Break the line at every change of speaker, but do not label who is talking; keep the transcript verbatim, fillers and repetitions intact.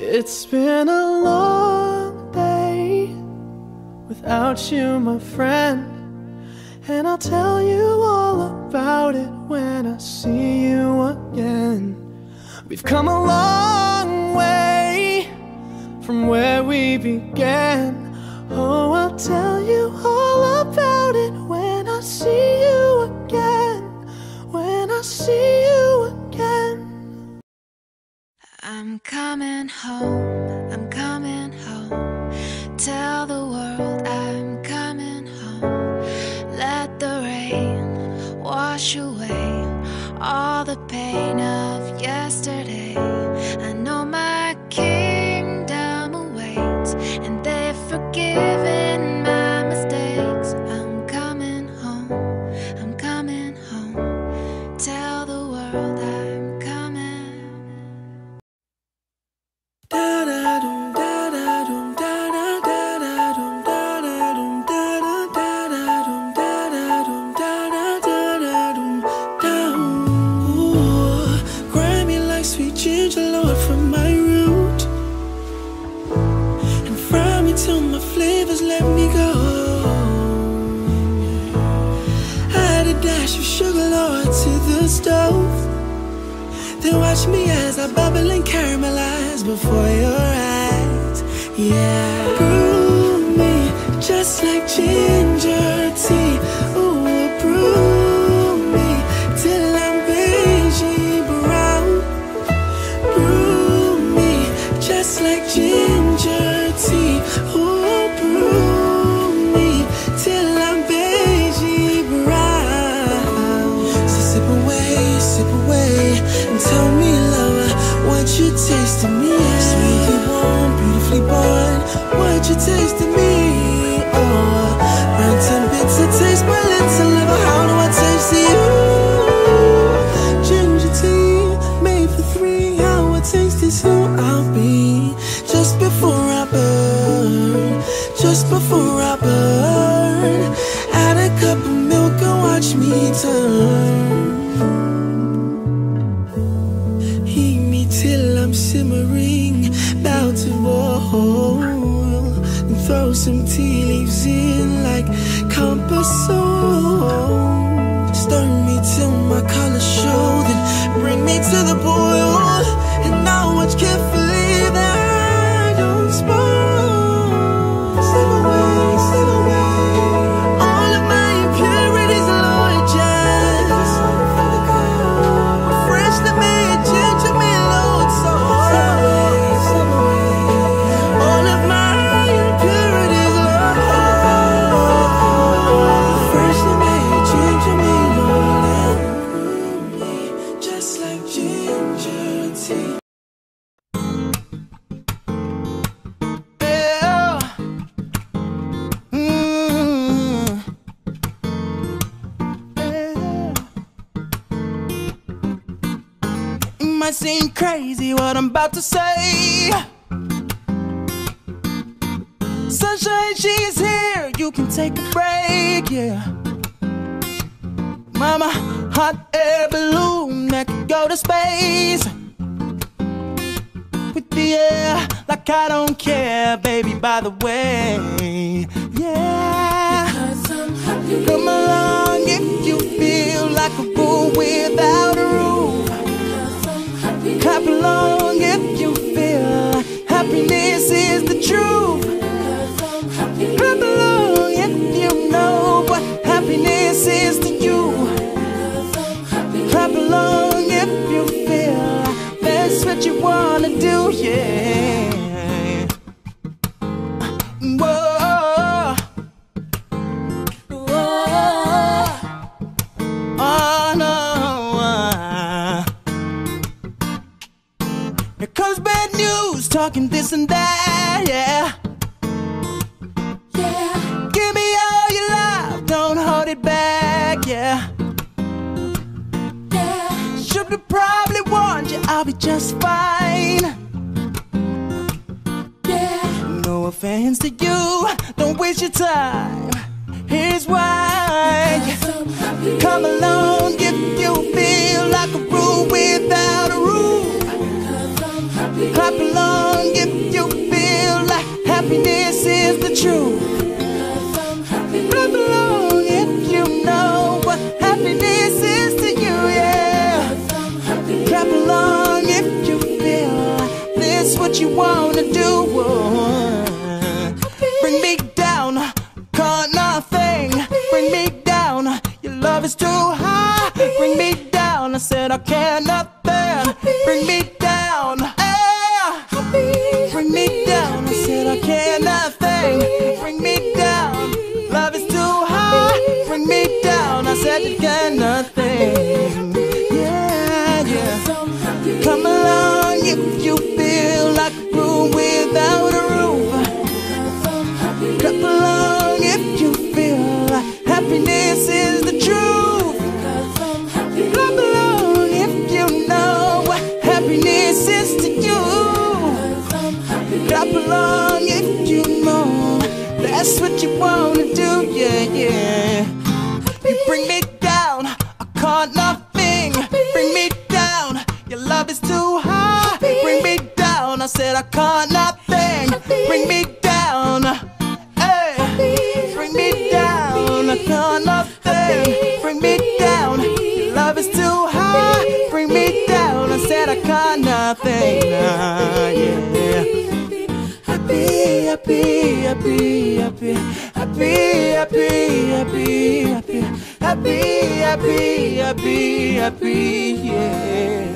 It's been a long day without you, my friend, and I'll tell you all about it when I see you again. We've come a long way from where we began. Oh, I'll tell you all about it when I see you again. When I see you again.
I'm coming home, I'm coming home. Tell the world I'm coming home. Let the rain wash away all the pain of yesterday. I know my kingdom awaits, and they've forgiven my mistakes. I'm coming home, I'm coming home. Tell the world I'm coming.
Till my flavors let me go. Add a dash of sugar, Lord, to the stove. Then watch me as I bubble and caramelize before your eyes. Yeah, brew me just like ginger tea. Ooh, brew me till I'm beigey brown. Brew me just like ginger tea. Ooh, brew me till I'm beigey brown. So sip away, sip away, and tell me, lover, what you taste to me. Sweetly born, beautifully born, what you taste to me. Oh, round ten bits of taste, my lips and liver. How do I taste to you? Ginger tea, made for three. How I taste is who I'll be. Just before I burn, just before I burn, add a cup of milk and watch me turn. Heat me till I'm simmering, about to boil, and throw some tea leaves in like compass salt. Stir me till my color show, then bring me to the boil, and now watch carefully that I don't spoil. Slip away, slip away, all of my impurities, Lord, just freshly made ginger me, Lord, so slip away, slip away, all of my impurities, Lord, freshly made ginger me, Lord, and brew me just like ginger tea. Might seem crazy what I'm about to say. Sunshine, she's here, you can take a break, yeah. Mama, hot air balloon that could go to space with the air, like I don't care, baby, by the way. Yeah, come along if you feel like a room without a roof. Clap along if you feel happiness is the truth. Clap along if you know what happiness is to you. Clap along if you feel that's what you wanna do, yeah. Whoa, whoa, oh no. Here comes bad news, talking this and that, yeah. Yeah. Give me all your love, don't hold it back, yeah. Yeah. Should've probably warned you, I'll be just fine. Yeah. No offense to you, don't waste your time. Here's why. Come along if you feel like a room without a roof. Clap along if what you wanna do. Bring me down, caught nothing. Bring me down, your love is too high. Bring me down, I said I care nothing. Bring me down, eh. Bring me down, I said I care nothing. Bring me down, love is too high. Bring me down, I said you care nothing. Yeah, yeah. Come along if you feel like a room without a roof. Clap along if you feel like happiness is the truth. Clap along if you know what happiness is to you. Clap along if you know that's what you wanna do, yeah, yeah. You bring me down, I caught nothing. Bring me down, your love is too high. Bring me down, I said I caught nothing. Bring me down, hey. Bring me down, I caught nothing. Bring me down, your love is too high. Bring me down, I said I caught nothing. Ah, yeah. Happy, happy, happy, happy, happy, happy, happy, happy, happy, happy, happy, happy, yeah.